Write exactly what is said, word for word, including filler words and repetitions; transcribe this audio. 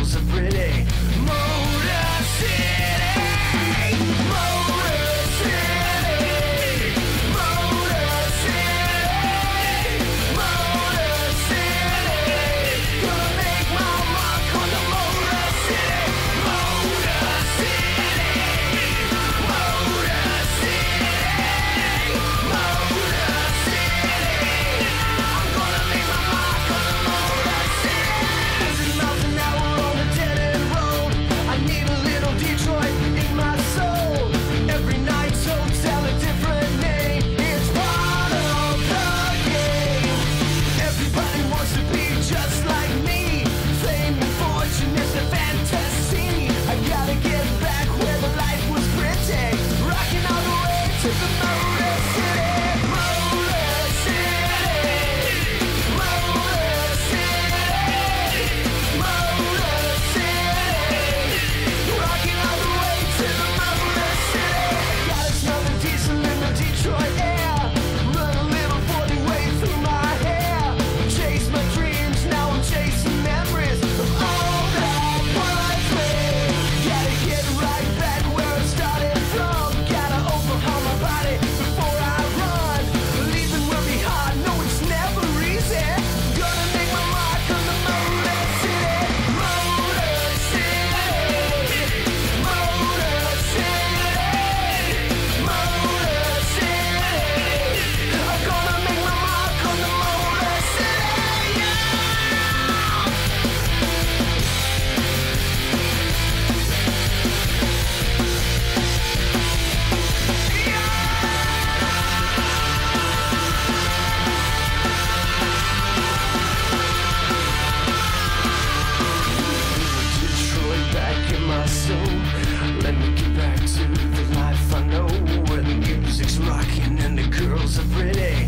girls are pretty. Motor City, Motor City, Motor City, Motor City. Gonna make my mark on the Motor City, Motor City, Motor City, Motor City. I'm gonna make my mark on the Motor City. Hundred miles an hour on a dead-end road. I need a little Detroit in my soul. Every night's hotel a different name. It's part of the game. Everybody wants to be just like me. Fame and fortune is a fantasy. I gotta get back where the life was pretty. Rocking all the way to the Motor City, Motor City, Motor City, Motor City. Rocking all the way to the Motor City. Gotta smell the diesel in the Detroit air. Run a little forty way through my hair. Chase my dreams, now I'm chasing memories of all that was me. Gotta get right back where I started from. Gotta overhaul my body before I run. Leaving will be hard, no it's never easy. Gonna make my mark on the Motor City, Motor City, Motor City, Motor City. I'm gonna make my mark on the Motor City, yeah. Detroit back in my soul. Let me get back to the life I know, where the music's rocking and the girls are pretty.